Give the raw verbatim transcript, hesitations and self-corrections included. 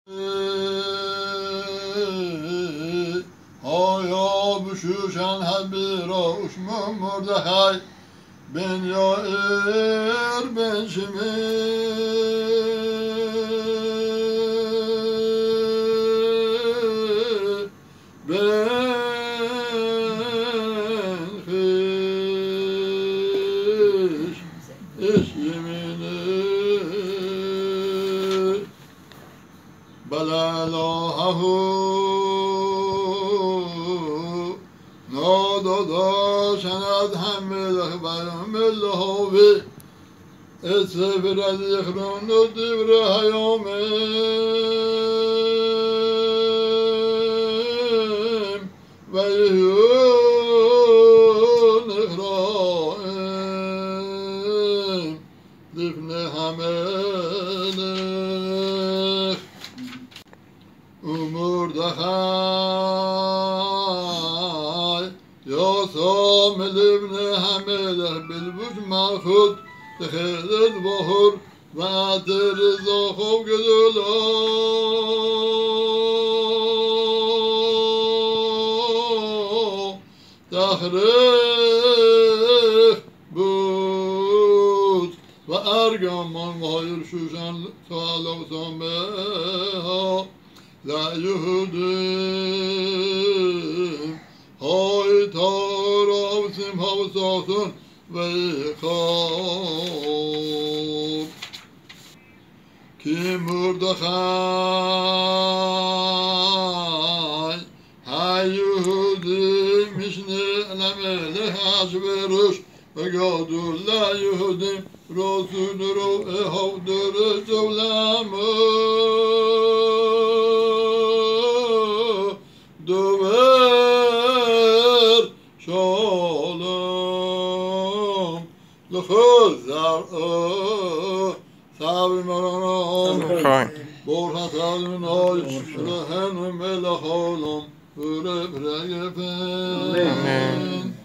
Haya büşüşen hebira uşmum murdahay ben yair ben şimi ben hiç iş yemini belalahu nodada şenad hemmedah beramilhavi esfirad yakhrunu divre hayamim ve yuhun ihra'im difne hamelech umurda hay yasam libne hamelech bilbuş mahfud تخيلت بحر وعطر زخم گدولا تخریخ بود و ارگمان غیر شوشن سالو سامه ها لا یهودیم های تارا و سیم ها و ساسون ويخاف كي مردخاي هاي يهودي مشني لملك عجبرش وقادوا لا يهودي رسول روح ودر جولامه دوبر شالم لخوز در صبر مرانم برخت علم نایش رهن و ملخالم بره برگفن